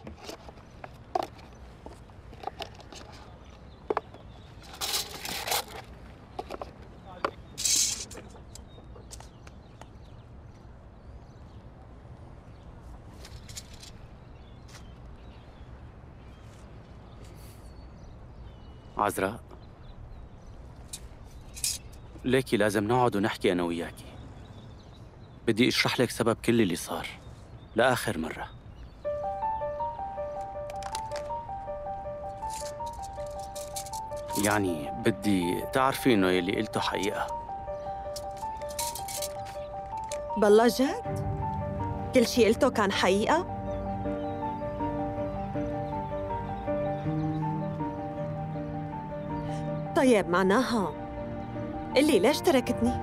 عذراء، ليكي لازم نقعد ونحكي أنا وياكي. بدي أشرح لك سبب كل اللي صار لآخر مرة. يعني بدي تعرفي إنه يلي قلته حقيقة. بالله جد؟ كل شي قلته كان حقيقة؟ طيب معناها قلي ليش تركتني؟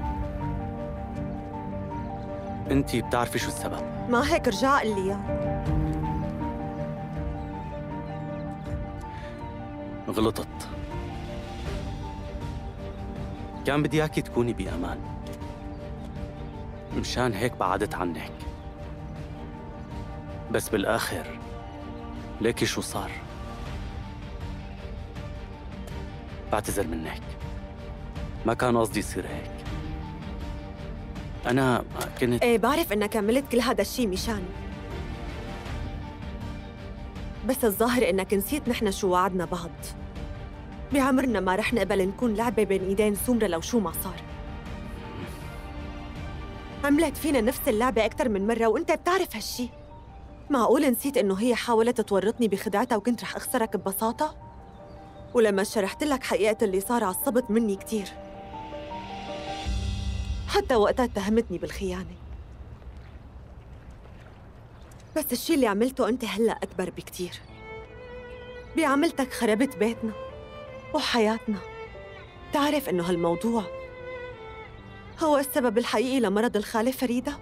أنتي بتعرفي شو السبب. ما هيك رجع قلي إياه. غلطت. كان بدي إياكي تكوني بأمان، مشان هيك بعدت عنك. بس بالآخر ليكي شو صار. بعتذر منك، ما كان قصدي يصير هيك. أنا كنت إيه بعرف إنك عملت كل هذا الشي مشاني، بس الظاهر إنك نسيت نحن شو وعدنا بعض. بعمرنا ما رح نقبل نكون لعبة بين إيدين سمرة لو شو ما صار. عملت فينا نفس اللعبة أكثر من مرة وأنت بتعرف هالشي. معقول نسيت إنه هي حاولت تورطني بخدعتها وكنت رح أخسرك ببساطة؟ ولما شرحت لك حقيقة اللي صار عصبت مني كتير، حتى وقتها اتهمتني بالخيانة. بس الشي اللي عملته أنت هلأ أكبر بكتير. بعملتك خربت بيتنا وحياتنا. تعرف إنه هالموضوع هو السبب الحقيقي لمرض الخالة فريدة؟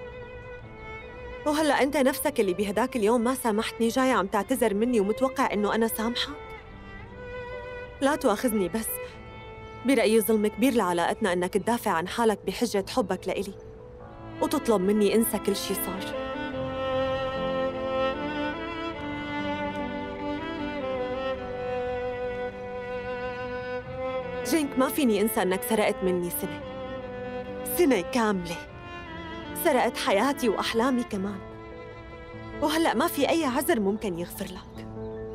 وهلأ أنت نفسك اللي بهداك اليوم ما سامحتني جاي عم تعتذر مني ومتوقع إنه أنا سامحك؟ لا تواخذني، بس برأيي ظلم كبير لعلاقتنا إنك تدافع عن حالك بحجة حبك لإلي وتطلب مني انسى كل شي صار. جينك، ما فيني انسى انك سرقت مني سنة كاملة. سرقت حياتي وأحلامي كمان، وهلأ ما في أي عذر ممكن يغفر لك.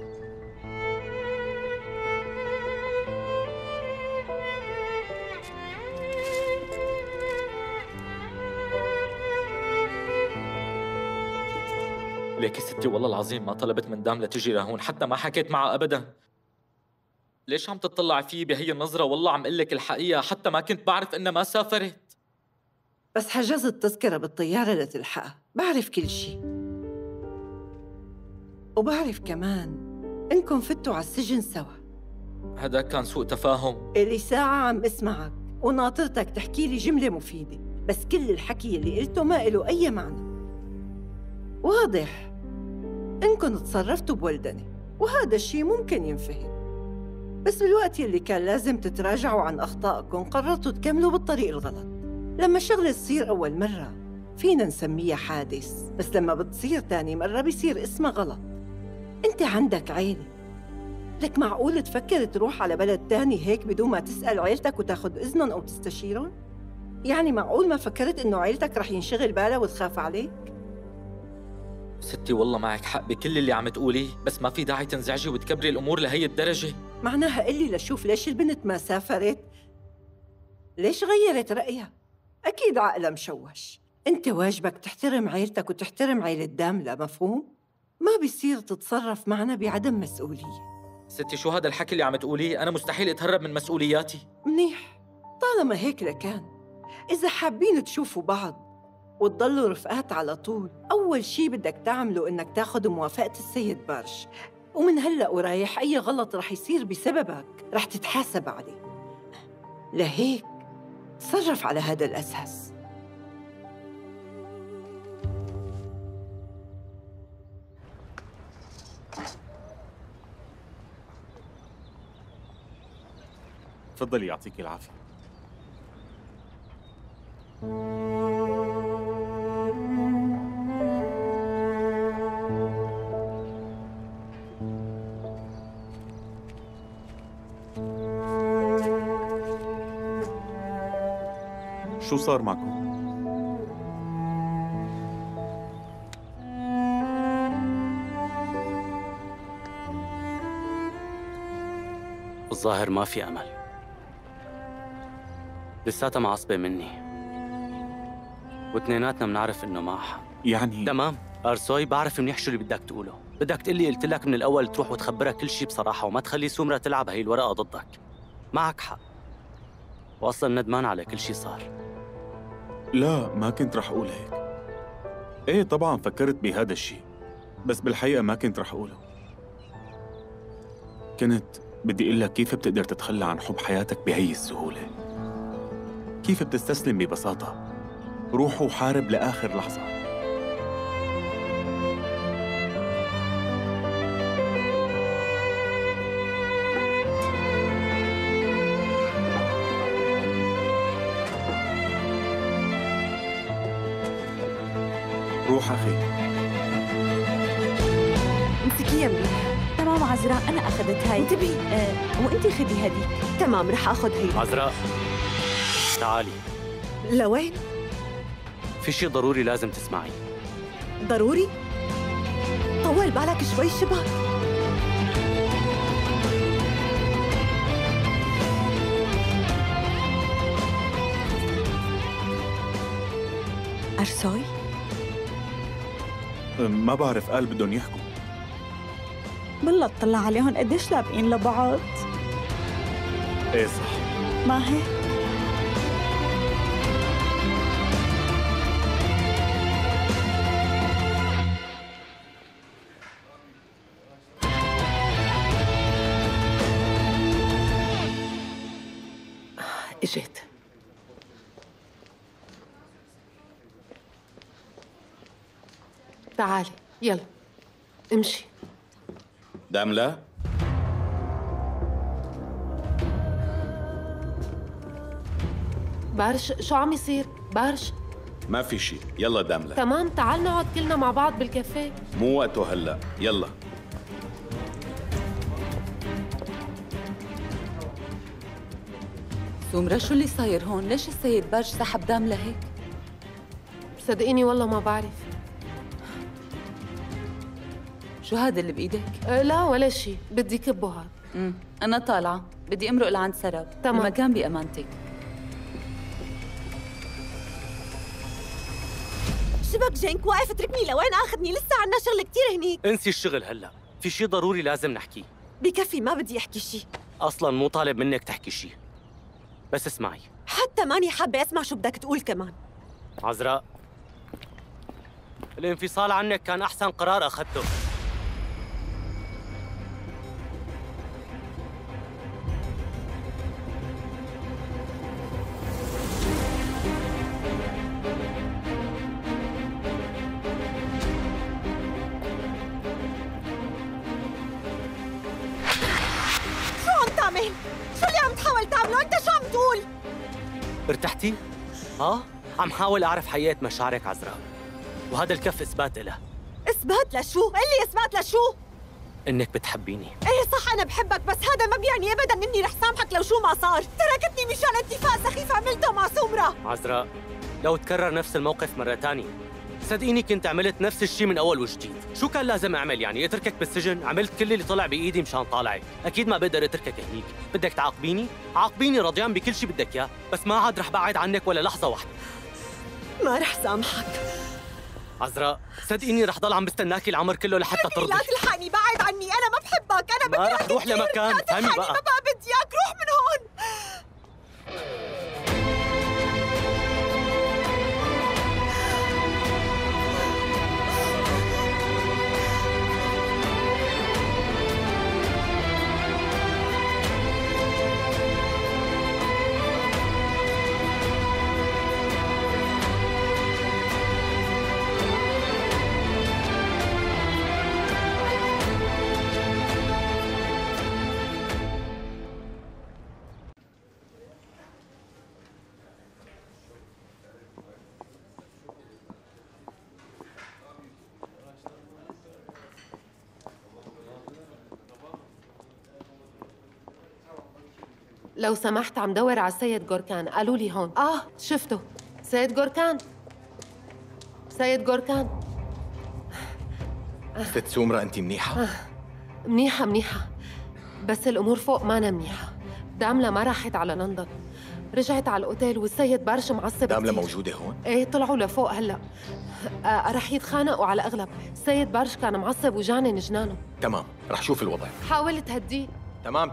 ليكي ستي والله العظيم ما طلبت من دام لتجي لهون، حتى ما حكيت معها أبداً. ليش عم تطلع فيي بهي النظرة؟ والله عم قلك الحقيقة، حتى ما كنت بعرف إنها ما سافرت. بس حجزت تذكرة بالطيارة لتلحقها. بعرف كل شي، وبعرف كمان إنكم فتوا على السجن سوا. هذا كان سوء تفاهم. إلي ساعة عم اسمعك وناطرتك تحكي لي جملة مفيدة، بس كل الحكي اللي قلته ما إله أي معنى. واضح إنكم تصرفتوا بولدنة، وهذا الشي ممكن ينفهم، بس بالوقت يلي كان لازم تتراجعوا عن أخطائكم قررتوا تكملوا بالطريق الغلط. لما شغلة تصير أول مرة فينا نسميها حادث، بس لما بتصير تاني مرة بيصير اسمها غلط. أنت عندك عيلة، لك معقول تفكر تروح على بلد تاني هيك بدون ما تسأل عيلتك وتاخد إذنهم أو تستشيرهم؟ يعني معقول ما فكرت إنه عيلتك رح ينشغل بالها وتخاف عليك؟ ستي والله معك حق بكل اللي عم تقوليه، بس ما في داعي تنزعجي وتكبري الأمور لهي الدرجة. معناها قلي لشوف ليش البنت ما سافرت؟ ليش غيرت رأيها؟ أكيد عقلها مشوش. أنت واجبك تحترم عيلتك وتحترم عيلة داملة، مفهوم؟ ما بيصير تتصرف معنا بعدم مسؤولية. ستي شو هذا الحكي اللي عم تقوليه؟ أنا مستحيل أتهرب من مسؤولياتي. منيح، طالما هيك لكان. إذا حابين تشوفوا بعض وتضلوا رفقات على طول، أول شي بدك تعمله إنك تاخد موافقة السيد بارش، ومن هلأ ورايح أي غلط رح يصير بسببك رح تتحاسب عليه. لهيك تصرف على هذا الأساس. تفضلي يعطيك العافية. شو صار معكم؟ الظاهر ما في أمل. لساتها معصبة مني، واثنيناتنا بنعرف إنه معها. يعني تمام أرسوي، بعرف منيح شو اللي بدك تقوله. بدك تقلي قلت لك من الأول تروح وتخبرها كل شيء بصراحة وما تخلي سمرة تلعب هي الورقة ضدك. معك حق، وأصلاً ندمان على كل شيء صار. لا، ما كنت رح أقول هيك. إيه طبعاً فكرت بهذا الشيء، بس بالحقيقة ما كنت رح أقوله. كنت بدي أقول لك كيف بتقدر تتخلى عن حب حياتك بهي السهولة؟ كيف بتستسلم ببساطة؟ روح وحارب لآخر لحظة. روح أخي. امسكيها منيح. تمام عذراء، أنا أخذت هاي. انتبهي. وأنتي خدي هذيك. تمام، رح آخذ هي. عذراء تعالي، لوين؟ في شيء ضروري لازم تسمعي. ضروري؟ طول بالك شوي شبك. أرسوي؟ ما بعرف، قال بدهم يحكوا. بالله اطلع عليهم قديش لابقين لبعض. إيه صح. ما هيك؟ اجيت. تعالي يلا امشي. داملة؟ بارش، شو عم يصير؟ بارش. ما في شيء، يلا داملة. تمام، تعال نقعد كلنا مع بعض بالكافيه. مو وقته هلا، يلا. سمرة، شو اللي صاير هون؟ ليش السيد بارش سحب داملة هيك؟ صدقيني والله ما بعرف. شو هذا اللي بإيدك؟ لا ولا شيء، بدي كبه هاد. أنا طالعة، بدي أمرق لعند سرب. تمام. المكان بأمانتك. شبك جينك واقف اتركني لوين آخذني؟ لسه عنا شغل كتير هنيك. انسي الشغل هلا، في شيء ضروري لازم نحكيه. بكفي، ما بدي أحكي شيء. أصلاً مو طالب منك تحكي شيء، بس اسمعي. حتى ماني حابة أسمع شو بدك تقول كمان. عذراء، الانفصال عنك كان أحسن قرار أخذته. شو عم تعمل؟ شو اللي عم تحاول تعمله؟ أنت شو عم تقول؟ ارتحتي؟ ها؟ عم حاول أعرف حقيقة مشاعرك عذراء، وهذا الكف إثبات إلها. إثبات لشو؟ قل لي إثبات لشو؟ إنك بتحبيني. إيه صح، أنا بحبك، بس هذا ما بيعني أبداً إني رح سامحك لو شو ما صار. تركتني مشان اتفاق سخيف عملته مع سمرة. عذراء، لو تكرر نفس الموقف مرة تانية صدقيني كنت عملت نفس الشيء من أول وجديد. شو كان لازم أعمل يعني؟ أتركك بالسجن؟ عملت كل اللي طلع بإيدي مشان طالعك. أكيد ما بقدر أتركك هنيك. بدك تعاقبيني؟ عاقبيني، رضيان بكل شيء بدك إياه، بس ما عاد رح بعد عنك ولا لحظة واحدة. ما رح سامحك. عذراء، صدقيني رح ضل عم بستناكي العمر كله لحتى ترضي. لا تلحقني، بعد عني، أنا ما بحبك، أنا بدي ما رح روح لمكان، فهمي بقى. ما بقى بدي إياك، روح من هون. لو سمحت عم دور على السيد جوركان، قالوا لي هون. شفته. سيد جوركان، سيد جوركان. ست سومرة أنت منيحة؟ منيحة منيحة، بس الأمور فوق مانا منيحة. داملة ما راحت على لندن، رجعت على الأوتيل والسيد بارش معصب. داملة موجودة هون؟ ايه طلعوا لفوق هلأ. رح يتخانقوا على الأغلب. السيد بارش كان معصب وجانن جنانه. تمام، رح شوف الوضع. حاول تهديه. تمام.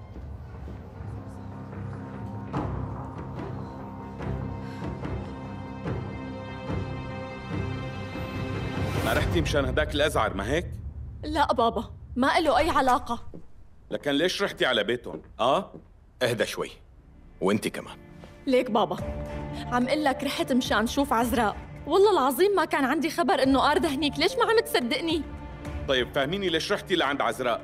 ما رحتي مشان هداك الأزعر ما هيك؟ لا بابا، ما له أي علاقة. لكن ليش رحتي على بيتهم؟ اهدى شوي، وانت كمان. ليك بابا، عم قل لك رحت مشان شوف عزراء، والله العظيم ما كان عندي خبر إنه آردة هنيك، ليش ما عم تصدقني؟ طيب فهميني ليش رحتي لعند عزراء؟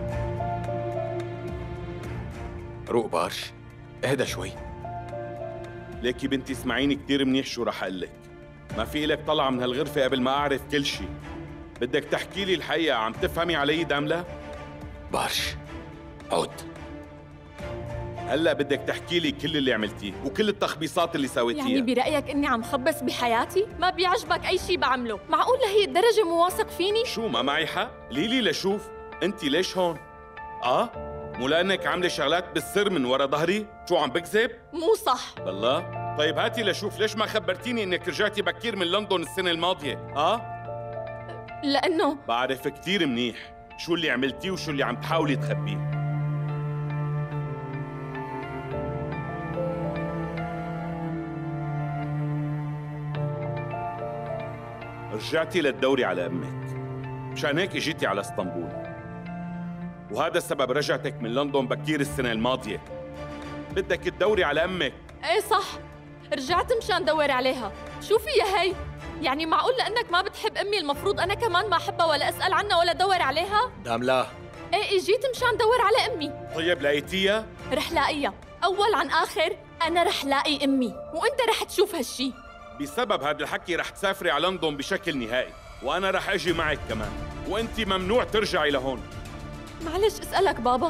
روق بارش، اهدى شوي. ليكي بنتي اسمعيني كتير منيح شو رح أقول لك. ما في إلك طلعة من هالغرفة قبل ما أعرف كل شي. بدك تحكي لي الحقيقة. عم تفهمي علي داملة؟ بارش، عود. هلا بدك تحكي لي كل اللي عملتيه وكل التخبيصات اللي سويتيها. يعني برأيك إني عم خبص بحياتي؟ ما بيعجبك أي شي بعمله؟ معقول لهي الدرجة مو واثق فيني؟ شو ما معي حق؟ ليلي لشوف، أنت ليش هون؟ مو لأنك عاملة شغلات بالسر من ورا ظهري؟ شو عم بكذب؟ مو صح. بالله؟ طيب هاتي لشوف، ليش ما خبرتيني إنك رجعتي بكير من لندن السنة الماضية؟ لأنه بعرف كتير منيح شو اللي عملتيه وشو اللي عم تحاولي تخبيه. رجعتي لتدوري على أمك، مشان هيك اجيتي على اسطنبول، وهذا السبب رجعتك من لندن بكير السنة الماضية. بدك تدوري على أمك. ايه صح، رجعت مشان دور عليها. شو فيها هي؟ يعني معقول لأنك ما بتحب أمي المفروض أنا كمان ما أحبها ولا أسأل عنها ولا دور عليها؟ داملة، ايه جيت مشان دور على أمي. طيب لقيتيها؟ رح لاقيها، أول عن آخر أنا رح لاقي أمي، وأنت رح تشوف هالشي. بسبب هذا الحكي رح تسافري على لندن بشكل نهائي، وأنا رح أجي معك كمان، وأنت ممنوع ترجعي لهون. معلش أسألك بابا،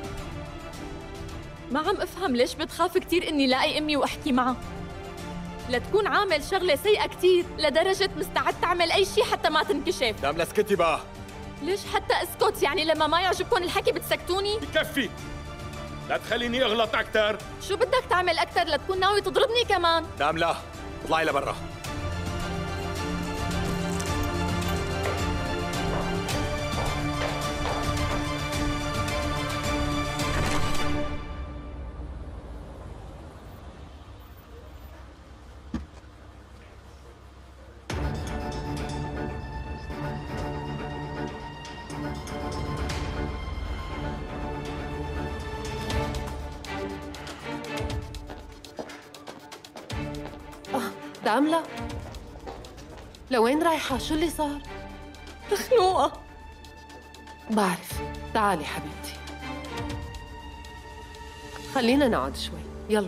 ما عم أفهم ليش بتخاف كتير إني لاقي أمي وأحكي معها؟ لتكون عامل شغلة سيئة كتير لدرجة مستعد تعمل أي شي حتى ما تنكشف. داملة اسكتي بقى. ليش حتى اسكت؟ يعني لما ما يعجبكم الحكي بتسكتوني؟ بكفي، لا تخليني أغلط أكتر. شو بدك تعمل أكتر لتكون ناوي تضربني كمان؟ داملة، اطلعي لبرا. داملة، لوين رايحة؟ شو اللي صار؟ مخنوقة. بعرف. تعالي حبيبتي، خلينا نقعد شوي. يلا.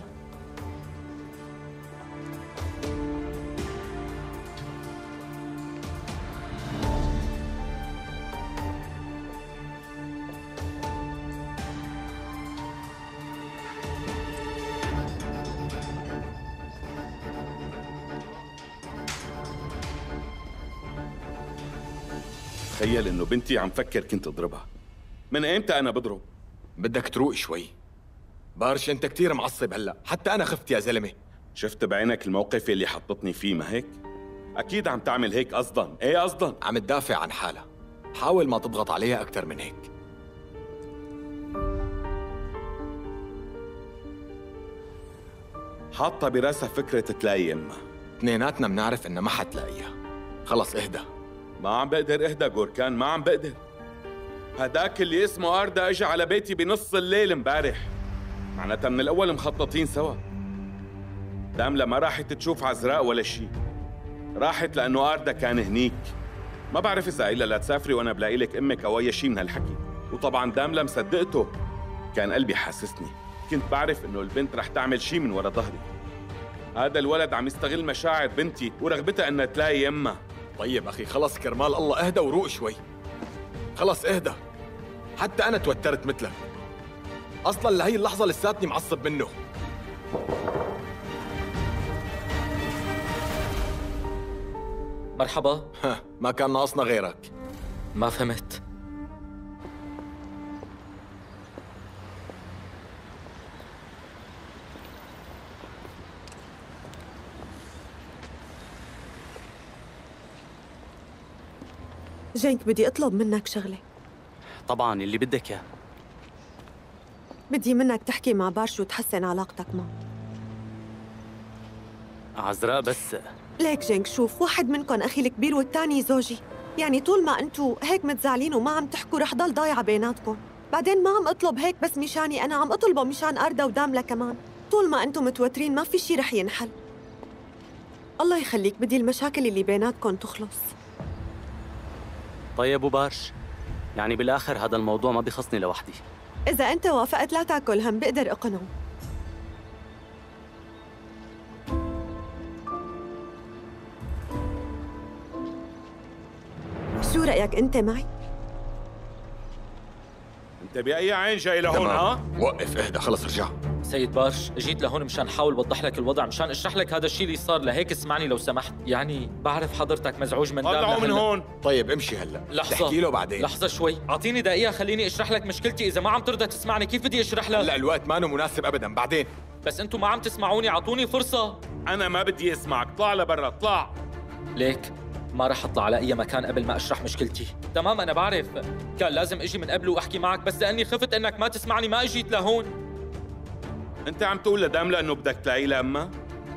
تخيل انه بنتي عم فكر كنت اضربها. من ايمتى انا بضرب؟ بدك تروق شوي. بارش انت كتير معصب هلا، حتى انا خفت يا زلمه. شفت بعينك الموقف اللي حطتني فيه ما هيك؟ اكيد عم تعمل هيك قصدا. ايه قصدا؟ عم تدافع عن حالها، حاول ما تضغط عليها اكثر من هيك. حاطة براسها فكرة تلاقي امها. اثنيناتنا بنعرف انها ما حتلاقيها. خلص اهدى. ما عم بقدر اهدى جوركان، ما عم بقدر. هداك اللي اسمه آردة اجى على بيتي بنص الليل امبارح، معناتها من الاول مخططين سوا. داملة ما راحت تشوف عزراء ولا شيء، راحت لانه آردة كان هنيك. ما بعرف اذا قايلة لا تسافري وانا بلاقي لك امك او اي شيء من هالحكي، وطبعا داملة مصدقته. كان قلبي حاسسني، كنت بعرف انه البنت رح تعمل شيء من ورا ظهري. هذا الولد عم يستغل مشاعر بنتي ورغبتها انها تلاقي امها. طيب أخي خلص كرمال الله اهدى وروق شوي. خلص اهدى، حتى أنا توترت مثلك. اصلا لهي اللحظه لساتني معصب منه. مرحبا. ما كان ناقصنا غيرك. ما فهمت. جينك بدي أطلب منك شغلة. طبعاً اللي بدك إياه. بدي منك تحكي مع بارش وتحسن علاقتك معه. عذراء بس ليك جينك، شوف، واحد منكم أخي الكبير والتاني زوجي. يعني طول ما أنتوا هيك متزعلين وما عم تحكوا رح ضل ضايعة بيناتكم. بعدين ما عم أطلب هيك بس مشاني أنا، عم أطلبه مشان أردا وداملة كمان. طول ما أنتوا متوترين ما في شي رح ينحل. الله يخليك، بدي المشاكل اللي بيناتكم تخلص. طيب وبارش، يعني بالآخر هذا الموضوع ما بيخصني لوحدي. إذا أنت وافقت لا تاكل هم، بقدر أقنعه. شو رأيك أنت معي؟ انت بأي عين جاي لهون؟ ها؟ وقف، اهدى، خلص ارجع. سيد بارش، جيت لهون مشان حاول وضح لك الوضع، مشان اشرح لك هذا الشيء اللي صار، لهيك اسمعني لو سمحت. يعني بعرف حضرتك مزعوج من طلعوا من هون. طيب امشي هلا. لحظة، تحكي له بعدين. لحظة شوي، اعطيني دقيقة خليني اشرح لك مشكلتي. إذا ما عم ترضى تسمعني كيف بدي اشرح لك؟ لا، الوقت ما مناسب ابدا، بعدين. بس انتم ما عم تسمعوني، اعطوني فرصة. انا ما بدي اسمعك، طلع لبرا، اطلع. ليك ما رح اطلع على اي مكان قبل ما اشرح مشكلتي. تمام، انا بعرف كان لازم اجي من قبل واحكي معك، بس لاني خفت انك ما تسمعني ما اجيت لهون. انت عم تقول لداملة انه بدك تلاقي لأمها؟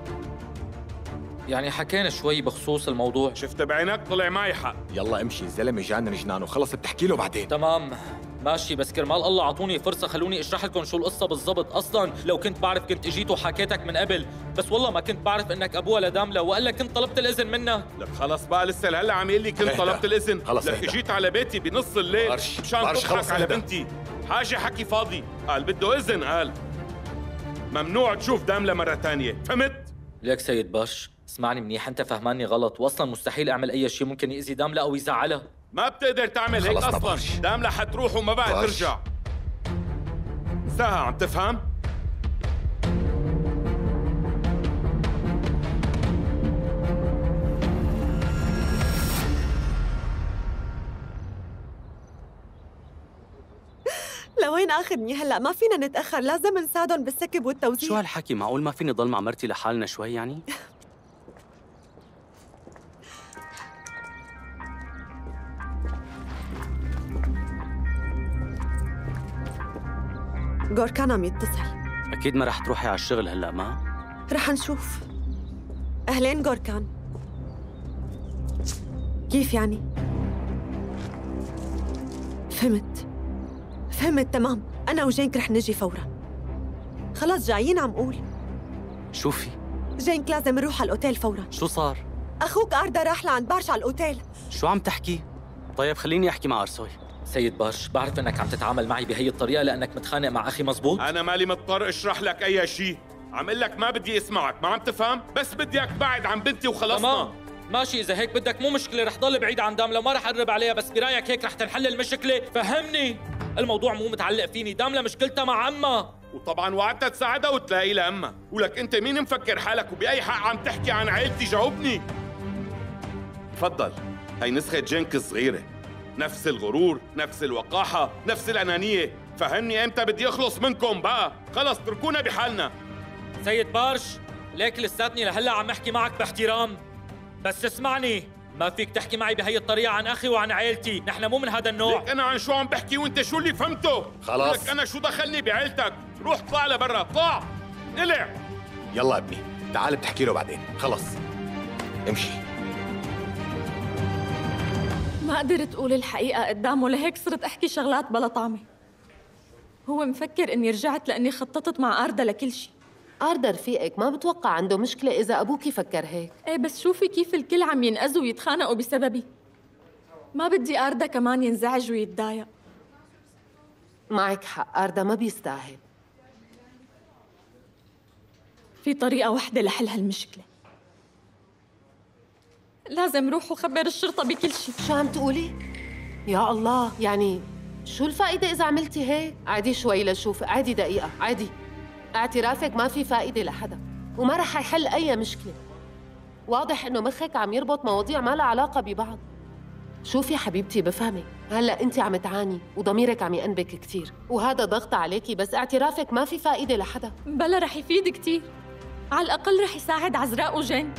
يعني حكينا شوي بخصوص الموضوع. شفت بعينك، طلع معي حق. يلا امشي، الزلمه جانا جنانه، خلص بتحكي له بعدين. تمام ماشي، بس كرمال الله اعطوني فرصة خلوني اشرح لكم شو القصة بالضبط. اصلا لو كنت بعرف كنت اجيت وحكيتك من قبل، بس والله ما كنت بعرف انك ابوها لداملة، والا كنت طلبت الاذن منك. لك خلص بقى، لسه لهلا عم يقول لي كنت طلبت الاذن. خلص لك اهدى. اجيت على بيتي بنص الليل مشان تضحك على بنتي. حاجة حكي فاضي. قال بده اذن، قال ممنوع تشوف داملة مرة تانية، فهمت؟ ليك سيد بارش، اسمعني منيح، انت فهماني غلط، واصلا مستحيل اعمل اي شيء ممكن يأذي داملة او يزعلها. ما بتقدر تعمل هيك خلصنا اصلا. بارش. داملة حتروح وما بقى بارش. ترجع. انساها، عم تفهم؟ لوين آخذني هلأ؟ ما فينا نتأخر، لازم نساعدهم بالسكب والتوزيع. شو هالحكي؟ معقول ما فيني ضل مع مرتي لحالنا شوي يعني؟ غوركان عم يتصل. أكيد ما رح تروحي على الشغل هلأ، ما؟ رح نشوف. أهلين غوركان. كيف يعني؟ فهمت تمام. أنا وجينك رح نجي فوراً. خلاص جايين عم قول. شو في؟ جينك لازم نروح على الأوتيل فوراً. شو صار؟ أخوك أردا راح لعند بارش على الأوتيل. شو عم تحكي؟ طيب خليني أحكي مع أرسوي. سيد بارش، بعرف انك عم تتعامل معي بهي الطريقة لانك متخانق مع اخي، مزبوط؟ انا مالي مضطر اشرح لك اي شيء. عم اقول لك ما بدي اسمعك، ما عم تفهم؟ بس بدي اياك بعد عن بنتي وخلصنا. تمام ماشي، اذا هيك بدك مو مشكلة، رح ضل بعيد عن داملة وما رح اقرب عليها، بس برايك هيك رح تنحل المشكلة؟ فهمني، الموضوع مو متعلق فيني، داملة مشكلتها مع عمها. وطبعا وعدتها تساعدها وتلاقي لها امها. ولك انت مين مفكر حالك وبأي حق عم تحكي عن عائلتي؟ جاوبني. تفضل، هي نسخة جينك الصغيرة، نفس الغرور، نفس الوقاحة، نفس الأنانية. فهمني امتى بدي اخلص منكم بقى؟ خلص اتركونا بحالنا. سيد بارش، ليك لساتني لهلا عم احكي معك باحترام، بس اسمعني، ما فيك تحكي معي بهي الطريقة عن أخي وعن عائلتي، نحن مو من هذا النوع. ليك أنا عن شو عم بحكي وأنت شو اللي فهمته؟ خلاص. لك أنا شو دخلني بعائلتك؟ روح طلع لبرا، طلع، قلع. يلا ابني، تعال بتحكي له بعدين، خلص امشي. ما قدرت أقول الحقيقة قدامه، لهيك صرت أحكي شغلات بلا طعمة. هو مفكر إني رجعت لأني خططت مع أردا لكل شيء. أردا رفيقك ما بتوقع عنده مشكلة إذا أبوكي فكر هيك. إيه بس شوفي كيف الكل عم ينأذوا ويتخانقوا بسببي. ما بدي أردا كمان ينزعج ويتضايق. معك حق، أردا ما بيستاهل. في طريقة واحدة لحل هالمشكلة. لازم روح وخبر الشرطة بكل شيء. شو عم تقولي؟ يا الله، يعني شو الفائدة إذا عملتي هيك؟ عادي شوي لشوف، عادي دقيقة، عادي. اعترافك ما في فائدة لحدا وما رح يحل أي مشكلة. واضح إنه مخك عم يربط مواضيع ما لها علاقة ببعض. شوفي حبيبتي بفهمك، هلأ أنت عم تعاني وضميرك عم يأنبك كتير وهذا ضغط عليكي، بس اعترافك ما في فائدة لحدا. بلا رح يفيد كتير، على الأقل رح يساعد عزراء وجين.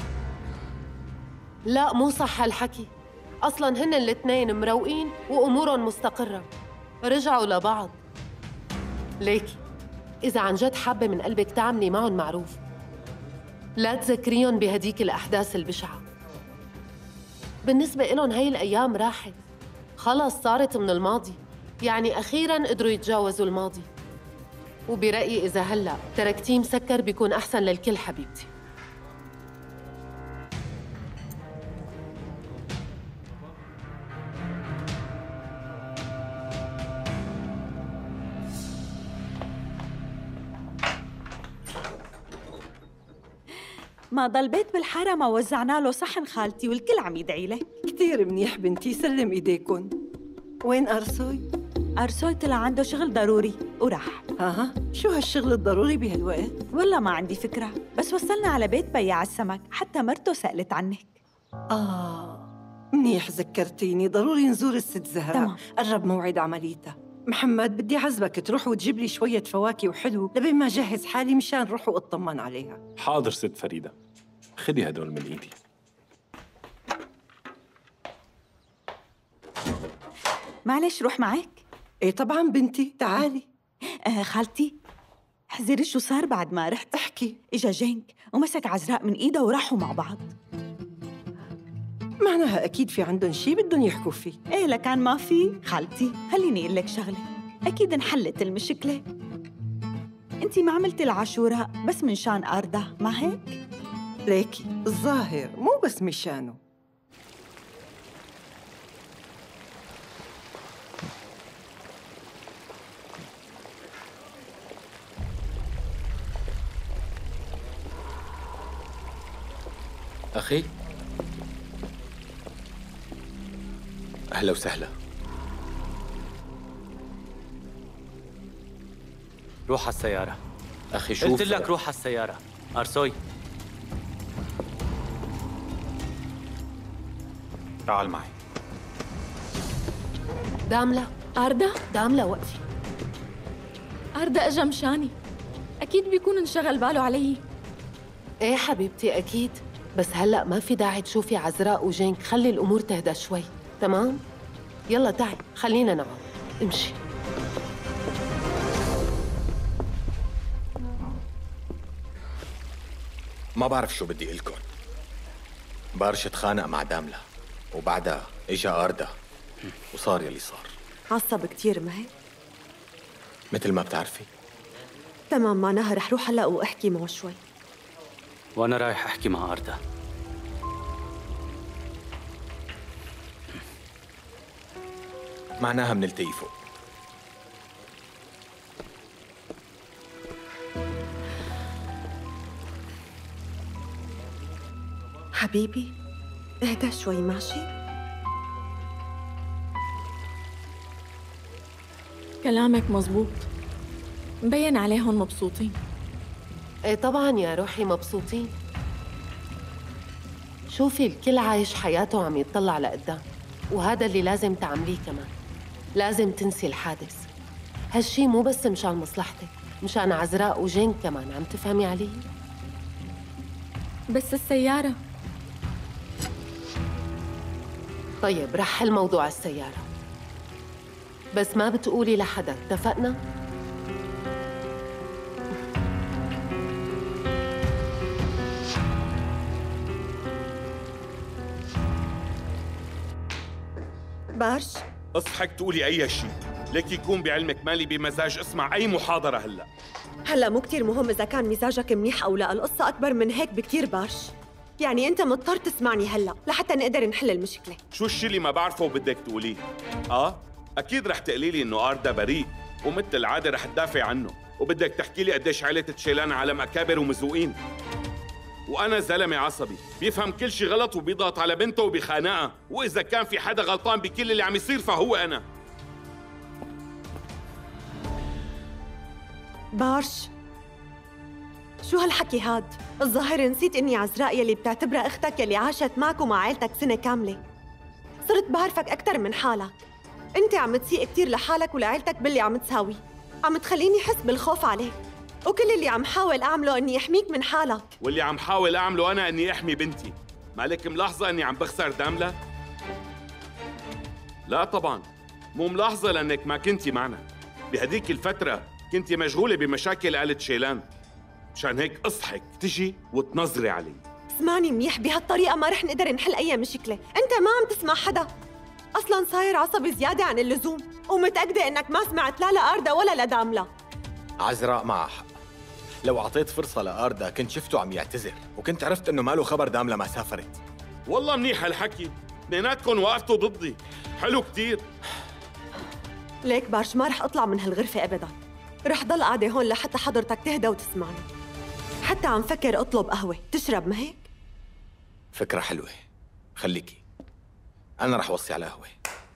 لا مو صح هالحكي، أصلاً هن الاثنين مروقين وأمورهم مستقرة، رجعوا لبعض. ليكي إذا عن جد حابة من قلبك تعملي معهم معروف، لا تذكريهم بهديك الأحداث البشعة. بالنسبة إلهم هاي الأيام راحت، خلص صارت من الماضي، يعني أخيراً قدروا يتجاوزوا الماضي. وبرأيي إذا هلأ تركتيه مسكر بيكون أحسن للكل حبيبتي. ما ضل بيت بالحارة ما وزعنا له صحن خالتي والكل عم يدعي لك. كتير منيح بنتي، سلم ايديكن. وين أرسوي؟ أرسوي طلع عنده شغل ضروري وراح. شو هالشغل الضروري بهالوقت؟ والله ما عندي فكرة، بس وصلنا على بيت بياع السمك، حتى مرته سألت عنك. منيح ذكرتيني، ضروري نزور الست زهراء. تمام. قرب موعد عمليتها. محمد بدي عزبك تروح وتجيب لي شوية فواكه وحلو لبين ما جهز حالي مشان روح واطمن عليها. حاضر ست فريدة، خدي هدول من ايدي. معلش روح معك؟ ايه طبعا بنتي، تعالي. خالتي احذري شو صار بعد ما رحت. احكي. اجا جينك ومسك عزراء من ايدها وراحوا مع بعض. معناها اكيد في عندهم شيء بدهم يحكوا فيه. ايه لكان ما في. خالتي خليني اقول لك شغله، اكيد انحلت المشكله. انتي ما عملتي العاشوراء بس من شان اردا، ما هيك؟ ليكي الظاهر مو بس مشانه. أخي أهلا وسهلا. روح على السيارة. أخي شوف، قلت لك روح على السيارة. أرسوي تعال معي. داملة، أردا؟ داملة وقفي. أردا إجا مشاني، أكيد بيكون انشغل باله علي. ايه حبيبتي أكيد، بس هلأ ما في داعي تشوفي عزراء وجينك، خلي الأمور تهدى شوي، تمام؟ يلا تعي خلينا نقعد، امشي. ما بعرف شو بدي قلكن. بارش اتخانق مع داملة وبعدها اجا أردا وصار يلي صار. عصب كتير ما هيك؟ مثل ما بتعرفي. تمام، معناها رح روح هلا واحكي معه شوي. وأنا رايح أحكي مع أردا. معناها منلتقي فوق. حبيبي اهدى شوي ماشي؟ كلامك مزبوط، مبين عليهم مبسوطين. ايه طبعا يا روحي مبسوطين. شوفي الكل عايش حياته عم يتطلع لقدام، وهذا اللي لازم تعمليه كمان. لازم تنسي الحادث. هالشي مو بس مشان مصلحتك، مشان عزراء وجين كمان، عم تفهمي علي؟ بس السيارة. طيب رح حل موضوع السيارة، بس ما بتقولي لحدا، اتفقنا؟ بارش اصحك تقولي أي شيء، ليك يكون بعلمك مالي بمزاج اسمع أي محاضرة هلأ. هلا مو كتير مهم إذا كان مزاجك منيح أو لا، القصة أكبر من هيك بكتير بارش. يعني أنت مضطر تسمعني هلا لحتى نقدر نحل المشكلة. شو الشيء اللي ما بعرفه وبدك تقوليه؟ أكيد رح تقولي لي إنه أردا بريء ومثل العادة رح تدافع عنه، وبدك تحكي لي قديش عائلة تشيلان عالم أكابر ومزوقين. وأنا زلمة عصبي بيفهم كل شيء غلط وبيضغط على بنته وبيخانقها، وإذا كان في حدا غلطان بكل اللي عم يصير فهو أنا. بارش، شو هالحكي هاد؟ الظاهر نسيت إني عزراء يلي بتعتبرها أختك يلي عاشت معك ومع عائلتك سنة كاملة. صرت بعرفك أكتر من حالك. أنت عم تسيء كتير لحالك ولعائلتك باللي عم تساويه. عم تخليني أحس بالخوف عليك، وكل اللي عم حاول أعمله إني أحميك من حالك. واللي عم حاول أعمله أنا إني أحمي بنتي. مالك ملاحظة إني عم بخسر داملة؟ لا طبعاً، مو ملاحظة لأنك ما كنتي معنا. بهديك الفترة كنتي مشغولة بمشاكل آلة شيلان، مشان هيك اصحك تجي وتنظري علي. اسمعني منيح، بهالطريقة ما رح نقدر نحل أي مشكلة. أنت ما عم تسمع حدا، أصلاً صاير عصبي زيادة عن اللزوم، ومتأكدة إنك ما سمعت لا لأردا ولا لداملة. عزراء معها حق. لو أعطيت فرصة لأردا كنت شفته عم يعتذر، وكنت عرفت إنه ما له خبر داملة ما سافرت. والله منيح هالحكي، اثنيناتكم وقفتوا ضدي، حلو كتير. ليك بارش، ما رح أطلع من هالغرفة أبداً. رح ضل قاعدة هون لحتى حضرتك تهدى وتسمعني. حتى عم فكر أطلب قهوة تشرب، ما هيك؟ فكرة حلوة، خليكي، أنا رح وصي على قهوة.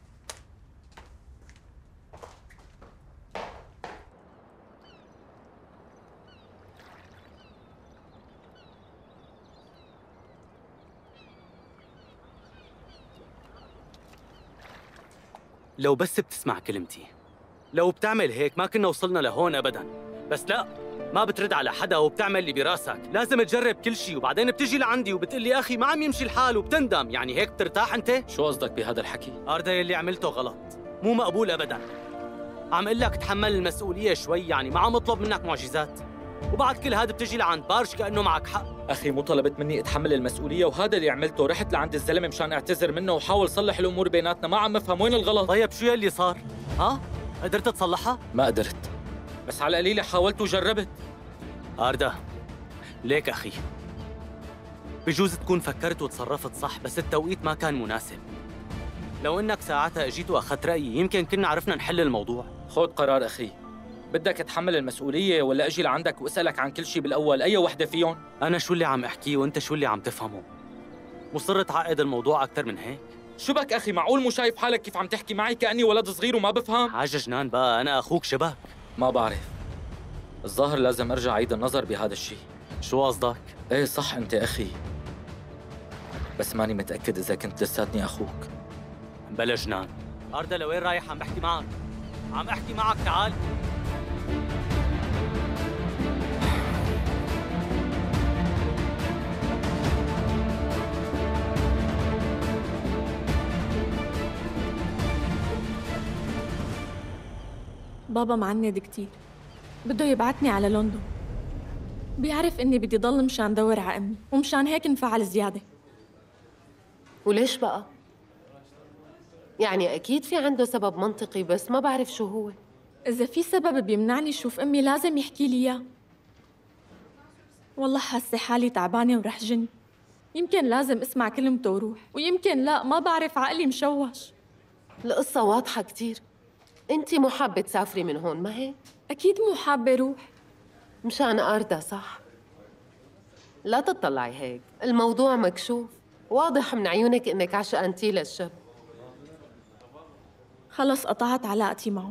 لو بس بتسمع كلمتي، لو بتعمل هيك ما كنا وصلنا لهون أبداً. بس لا، ما بترد على حدا وبتعمل اللي براسك. لازم تجرب كل شيء وبعدين بتجي لعندي وبتقول لي أخي ما عم يمشي الحال وبتندم. يعني هيك بترتاح أنت؟ شو قصدك بهذا الحكي؟ أردا، يلي عملته غلط، مو مقبول أبداً. عم قل لك تحمل المسؤولية شوي، يعني ما عم اطلب منك معجزات. وبعد كل هذا بتجي لعند بارش كأنه معك حق. أخي مو طلبت مني أتحمل المسؤولية وهذا اللي عملته. رحت لعند الزلمة مشان أعتذر منه وحاول صلح الأمور بيناتنا. ما عم أفهم وين الغلط. طيب شو يلي صار؟ ها؟ قدرت تصلحها؟ ما قدرت، بس على القليلة حاولت وجربت. أردا، ليك أخي، بجوز تكون فكرت وتصرفت صح، بس التوقيت ما كان مناسب. لو إنك ساعتها اجيت وأخذت رأيي يمكن كنا عرفنا نحل الموضوع. خذ قرار أخي، بدك أتحمل المسؤولية ولا أجي لعندك وأسألك عن كل شيء بالأول؟ أي وحدة فيهم؟ أنا شو اللي عم أحكيه وأنت شو اللي عم تفهمه؟ مصر تعقد الموضوع أكثر من هيك؟ شو بك أخي؟ معقول مو شايف حالك كيف عم تحكي معي كأني ولد صغير وما بفهم؟ حاجة جنان بقى، أنا أخوك شبك. ما بعرف، الظاهر لازم أرجع أعيد النظر بهذا الشيء. شو قصدك؟ إيه صح أنت أخي، بس ماني متأكد إذا كنت لساتني أخوك. بلا جنان. أردا لوين رايح؟ عم بحكي معك، عم أحكي معك، تعال. بابا معند كتير، بده يبعتني على لندن. بيعرف إني بدي ضل مشان دور على أمي، ومشان هيك انفعل زيادة. وليش بقى؟ يعني أكيد في عنده سبب منطقي بس ما بعرف شو هو. إذا في سبب بيمنعني شوف أمي لازم يحكي لي إياه. والله حاسة حالي تعبانة ورح جن. يمكن لازم اسمع كلمته وروح، ويمكن لا، ما بعرف، عقلي مشوش. القصة واضحة كتير. أنتِ مو حابة تسافري من هون، ما هيك؟ أكيد مو حابة روح. مشان أردا صح؟ لا تطلعي هيك، الموضوع مكشوف، واضح من عيونك إنك عشقانتي للشاب. خلص قطعت علاقتي معه،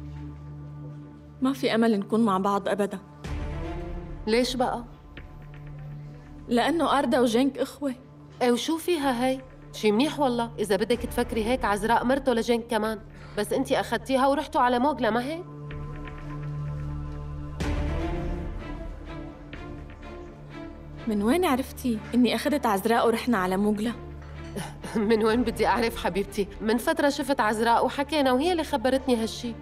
ما في أمل نكون مع بعض أبداً. ليش بقى؟ لأنه أردا وجينك إخوة. إيه وشو فيها هي؟ شي منيح والله، إذا بدك تفكري هيك عزراء مرته لجينك كمان، بس أنتِ أخدتيها ورحتوا على موغلا، ما هيك؟ من وين عرفتي إني أخذت عزراء ورحنا على موغلا؟ من وين بدي أعرف حبيبتي؟ من فترة شفت عزراء وحكينا وهي اللي خبرتني هالشي.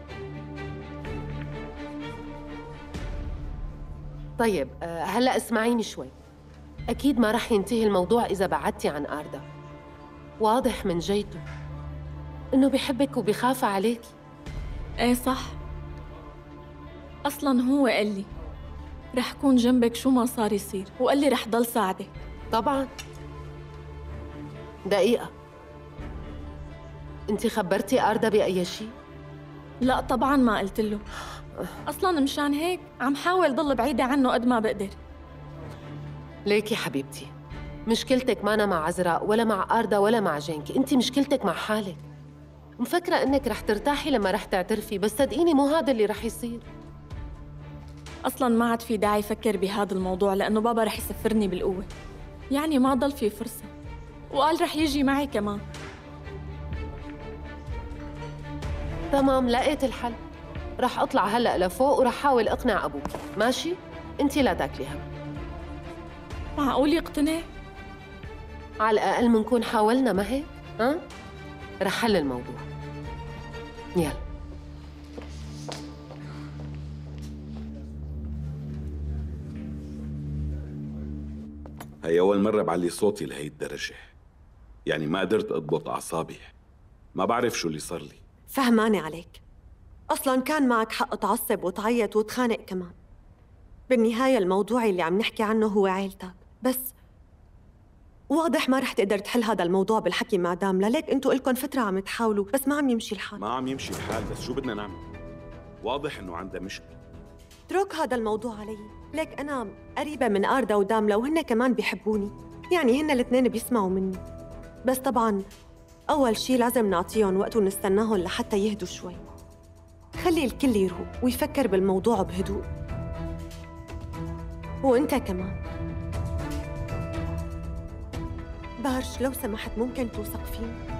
طيب هلأ اسمعيني شوي. أكيد ما رح ينتهي الموضوع إذا بعدتي عن أردا. واضح من جيته إنه بيحبك وبيخاف عليك. إيه صح، أصلاً هو قال لي رح كون جنبك شو ما صار يصير، وقال لي رح ضل ساعدك. طبعاً. دقيقة، أنتِ خبرتي أردا بأي شيء؟ لا طبعاً ما قلت له، أصلاً مشان هيك عم حاول ضل بعيدة عنه قد ما بقدر. ليكي حبيبتي، مشكلتك مانا مع عزراء ولا مع أردا ولا مع جينك، أنتِ مشكلتك مع حالك. مفكرة إنك رح ترتاحي لما رح تعترفي، بس صدقيني مو هذا اللي رح يصير. أصلاً ما عاد في داعي يفكر بهذا الموضوع لأنه بابا رح يسفرني بالقوة. يعني ما ضل في فرصة، وقال رح يجي معي كمان. تمام، لقيت الحل. رح أطلع هلأ لفوق ورح حاول أقنع أبوك، ماشي؟ أنتِ لا تاكلي هم. معقول يقتنع؟ على الأقل منكون حاولنا، ما هيك؟ ها؟ رح حل الموضوع. يلا. هي أول مرة بعلي صوتي لهي الدرجة، يعني ما قدرت أضبط أعصابي. ما بعرف شو اللي صار لي. فهمانة عليك. أصلاً كان معك حق تعصب وتعيط وتخانق كمان. بالنهاية الموضوع اللي عم نحكي عنه هو عيلتك، بس واضح ما رح تقدر تحل هذا الموضوع بالحكي مع داملة، ليك انتوا إلكن فترة عم تحاولوا بس ما عم يمشي الحال. ما عم يمشي الحال، بس شو بدنا نعمل؟ واضح إنه عندها مشكلة. اترك هذا الموضوع علي، ليك أنا قريبة من آردا وداملة وهن كمان بيحبوني، يعني هن الاثنين بيسمعوا مني. بس طبعاً أول شي لازم نعطيهم وقت ونستناهم لحتى يهدوا شوي. خلي الكل يروق ويفكر بالموضوع بهدوء. وانت كمان بارش، لو سمحت ممكن توثق فيني؟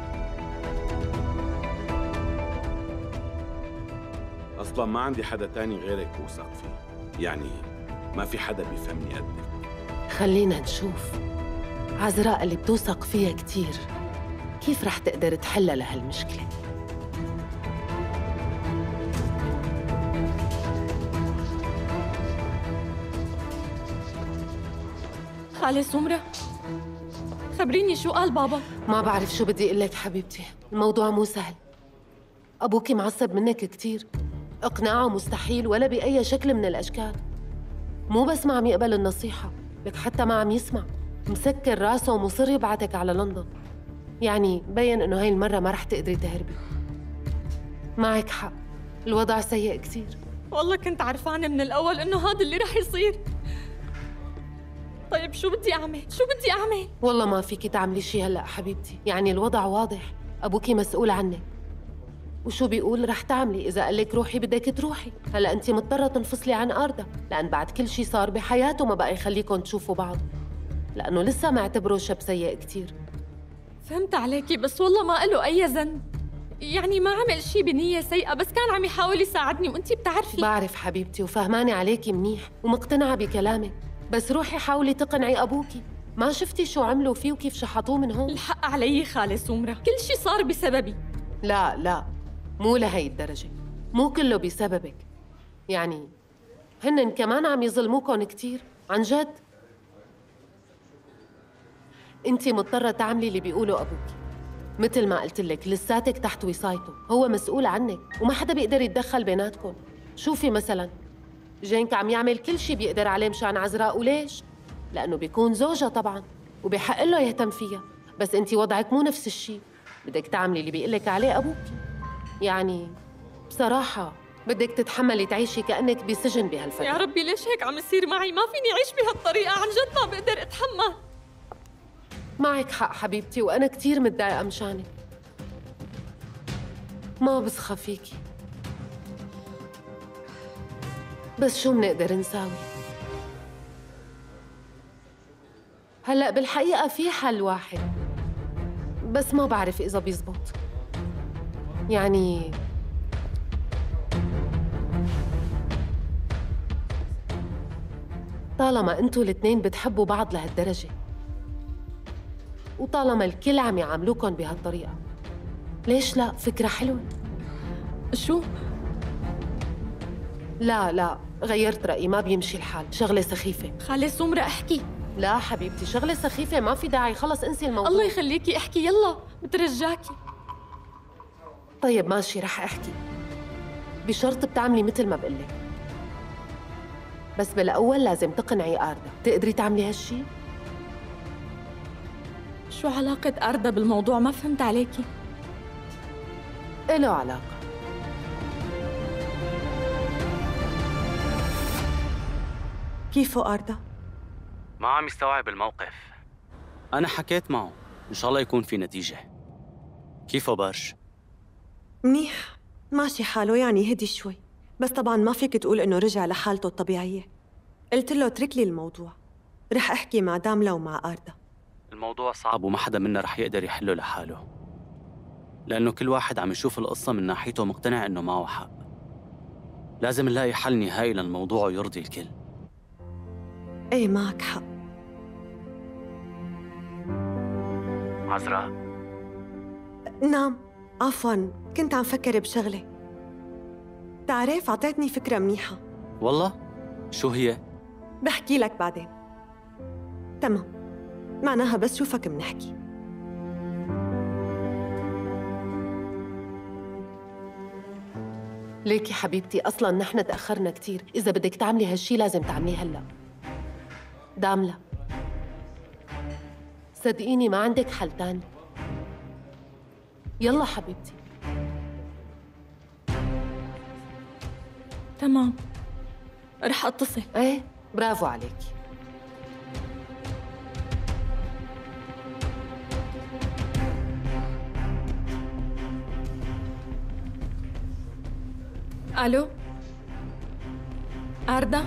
أصلاً ما عندي حدا تاني غيرك أوثق فيه، يعني ما في حدا بيفهمني قدك. خلينا نشوف عذراء اللي بتوثق فيها كتير كيف رح تقدر تحل لهالمشكلة. خالة سمرة، خبريني شو قال بابا. ما بعرف شو بدي اقول لك حبيبتي، الموضوع مو سهل. ابوكي معصب منك كتير، اقناعه مستحيل ولا باي شكل من الاشكال. مو بس ما عم يقبل النصيحه، لك حتى ما عم يسمع، مسكر راسه ومصر يبعتك على لندن. يعني بين انه هاي المره ما رح تقدري تهربي. معك حق، الوضع سيء كتير. والله كنت عرفانة من الأول إنه هذا اللي رح يصير. طيب شو بدي أعمل؟ شو بدي أعمل؟ والله ما فيكي تعملي شي هلأ حبيبتي، يعني الوضع واضح، أبوكي مسؤول عنك. وشو بيقول رح تعملي؟ إذا قال لك روحي بدك تروحي. هلأ أنت مضطرة تنفصلي عن آردا، لأن بعد كل شي صار بحياته ما بقى يخليكم تشوفوا بعض، لأنه لسه معتبره شاب سيء كتير. فهمت عليكي، بس والله ما له أي ذنب. يعني ما عمل شي بنية سيئة، بس كان عم يحاول يساعدني وأنتي بتعرفي. بعرف حبيبتي وفهمانة عليكي منيح ومقتنعة بكلامك، بس روحي حاولي تقنعي أبوكي. ما شفتي شو عملوا فيه وكيف شحطوه من هون؟ الحق علي خالة سمرة، كل شي صار بسببي. لا مو لهي الدرجة، مو كله بسببك. يعني هنن كمان عم يظلموكن كتير عن جد. انتي مضطرة تعملي اللي بيقوله أبوكي. مثل ما قلت لك لساتك تحت وصايته، هو مسؤول عنك وما حدا بيقدر يتدخل بيناتكم. شوفي مثلا جينك عم يعمل كل شي بيقدر عليه مشان عذراء، وليش؟ لأنه بيكون زوجها طبعاً وبيحق له يهتم فيها، بس انتي وضعك مو نفس الشي، بدك تعملي اللي بيقلك عليه أبوكي. يعني بصراحة بدك تتحملي تعيشي كأنك بسجن بهالفترة. يا ربي ليش هيك عم يصير معي؟ ما فيني أعيش بهالطريقة، عن جد ما بقدر أتحمل. معك حق حبيبتي، وأنا كتير متضايقة مشانك، ما بسخى فيكي، بس شو منقدر نساوي؟ هلأ بالحقيقة في حل واحد، بس ما بعرف إذا بيزبط. يعني طالما انتوا الاثنين بتحبوا بعض لهالدرجة، وطالما الكل عم يعاملوكن بهالطريقة، ليش لا؟ فكرة حلوة. شو؟ لا غيرت رأيي، ما بيمشي الحال، شغلة سخيفة. خالة سمرة احكي. لا حبيبتي شغلة سخيفة، ما في داعي، خلص انسي الموضوع. الله يخليكي احكي، يلا بترجاكي. طيب ماشي رح احكي، بشرط بتعملي مثل ما بقلك، بس بالأول لازم تقنعي آردا. تقدري تعملي هالشي؟ شو علاقة آردا بالموضوع؟ ما فهمت عليكي. إله علاقة. كيفه آردا؟ ما عم يستوعب الموقف. أنا حكيت معه، إن شاء الله يكون في نتيجة. كيفه بارش؟ منيح، ماشي حاله، يعني هدي شوي. بس طبعاً ما فيك تقول إنه رجع لحالته الطبيعية. قلت له اترك لي الموضوع، رح أحكي مع داملا ومع آردا. الموضوع صعب وما حدا منا رح يقدر يحله لحاله، لأنه كل واحد عم يشوف القصة من ناحيته مقتنع إنه معه حق. لازم نلاقي حل نهائي للموضوع ويرضي الكل. إيه معك حق. عذراء. نعم، عفواً، كنت عم فكر بشغلة. تعرف عطيتني فكرة منيحة. والله؟ شو هي؟ بحكي لك بعدين. تمام، معناها بس شوفك منحكي. ليكي حبيبتي، أصلاً نحن تأخرنا كتير، إذا بدك تعملي هالشي لازم تعمليه هلأ. داملا، صدقيني ما عندك حل تاني. يلا حبيبتي. تمام، رح أتصل. ايه، برافو عليكي. ألو؟ آردا؟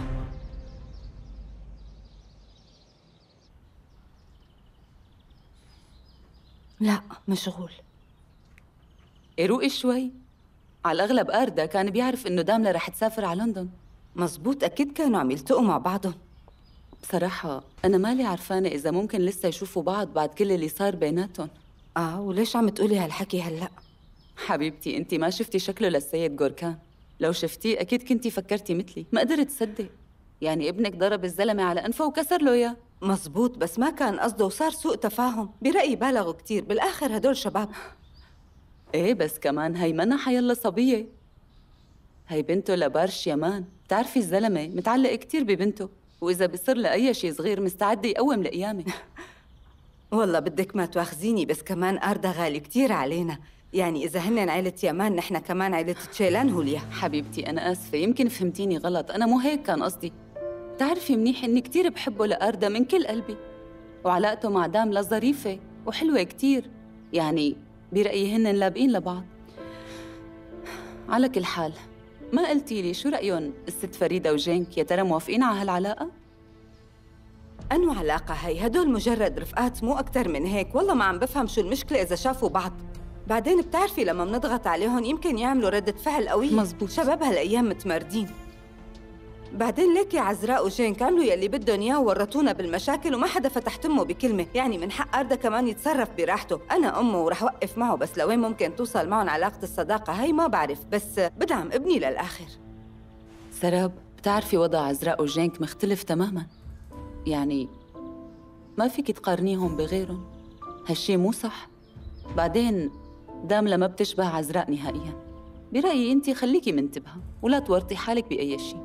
لا، مشغول. روقي شوي. على الأغلب آردا كان بيعرف إنه داملا رح تسافر على لندن. مزبوط، أكيد كانوا عم يلتقوا مع بعضهم. بصراحة أنا مالي عرفانة إذا ممكن لسه يشوفوا بعض بعد كل اللي صار بيناتهم. وليش عم تقولي هالحكي هلأ؟ حبيبتي أنت ما شفتي شكله للسيد غوركان. لو شفتيه أكيد كنتي فكرتي مثلي. ما قدرت تصدق، يعني ابنك ضرب الزلمة على أنفه وكسر له إياه. مزبوط، بس ما كان قصده وصار سوء تفاهم. برأيي بالغوا كتير، بالآخر هدول شباب. إيه بس كمان هي منا حيلا صبية، هي بنته لبارش يمان. بتعرفي الزلمة متعلق كتير ببنته، وإذا بيصير له أي شيء صغير مستعد يقوم لقيامه. والله بدك ما تواخذيني، بس كمان آردا غالي كتير علينا. يعني إذا هن عيلة يمان نحن كمان عيلة تشيلان هوليا. حبيبتي أنا آسفة، يمكن فهمتيني غلط، أنا مو هيك كان قصدي. بتعرفي منيح إني كتير بحبه لآردا من كل قلبي، وعلاقته مع داملا ظريفة وحلوة كتير، يعني برأيي هن لابقين لبعض. على كل حال، ما قلتي لي شو رأيهم الست فريدة وجينك؟ يا ترى موافقين على هالعلاقة؟ أنو علاقة هي؟ هدول مجرد رفقات مو أكتر من هيك. والله ما عم بفهم شو المشكلة إذا شافوا بعض. بعدين بتعرفي لما بنضغط عليهم يمكن يعملوا ردة فعل قوية. مزبوط. شباب هالأيام متمردين. بعدين ليكي عذراء وجين عملوا يلي بدهم إياه وورطونا بالمشاكل وما حدا فتح تمه بكلمة. يعني من حق آردا كمان يتصرف براحته. أنا أمه ورح وقف معه، بس لوين ممكن توصل معهم علاقة الصداقة هي ما بعرف، بس بدعم ابني للآخر. سراب، بتعرفي وضع عذراء وجينك مختلف تماماً، يعني ما فيك تقارنيهم بغيرهم. هالشي مو صح. بعدين داملا ما بتشبه عذراء نهائياً. برأيي أنت خليكي منتبهة ولا تورطي حالك بأي شيء.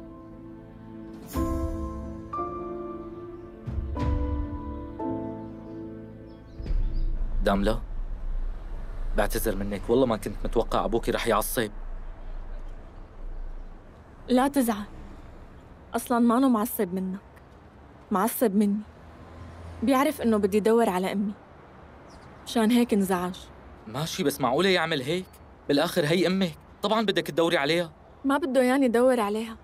داملا، بعتذر منك، والله ما كنت متوقع أبوكي رح يعصب. لا تزعل، أصلاً مانو معصب منك، معصب مني. بيعرف إنه بدي دور على أمي، مشان هيك انزعج. ماشي، بس معقولة يعمل هيك؟ بالآخر هي أمك، طبعاً بدك تدوري عليها. ما بده ياني دور عليها،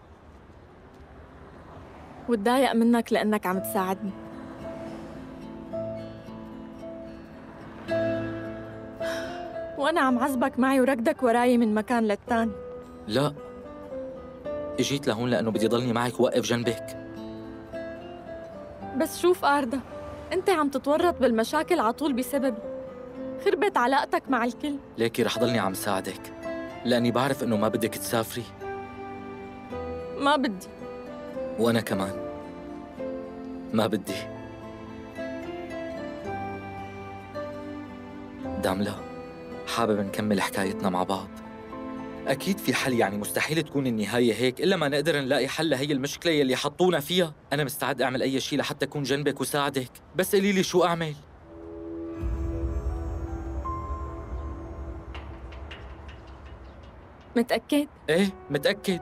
وتضايق منك لأنك عم تساعدني. وأنا عم عزبك معي وركضك وراي من مكان للتاني. لا، اجيت لهون لأنه بدي ضلني معك ووقف جنبك. بس شوف آردا، أنت عم تتورط بالمشاكل عطول بسببي، خربت علاقتك مع الكل. ليكي رح ضلني عم ساعدك، لأني بعرف إنه ما بدك تسافري. ما بدي. وأنا كمان ما بدي. داملا، حابب نكمل حكايتنا مع بعض. أكيد في حل، يعني مستحيل تكون النهاية هيك إلا ما نقدر نلاقي حل لهي المشكلة يلي حطونا فيها. أنا مستعد أعمل أي شيء لحتى أكون جنبك وساعدك، بس قولي لي شو أعمل. متأكد؟ إيه متأكد.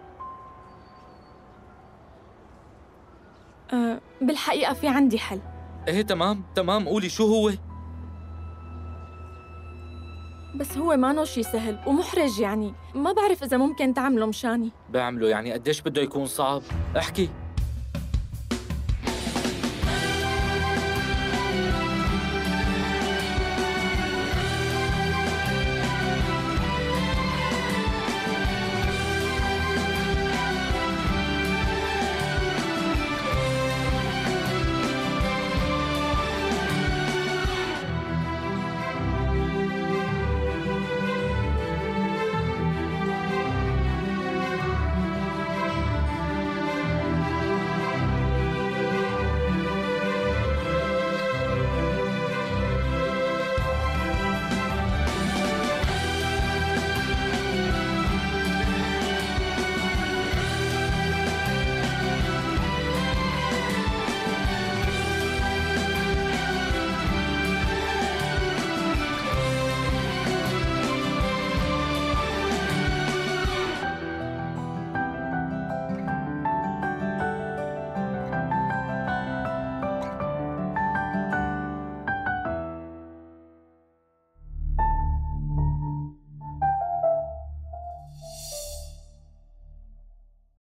بالحقيقة في عندي حل. إيه تمام، قولي شو هو. بس هو مانو شي سهل ومحرج، يعني ما بعرف إذا ممكن تعمله مشاني. بعمله يعني قديش بده يكون صعب؟ احكي.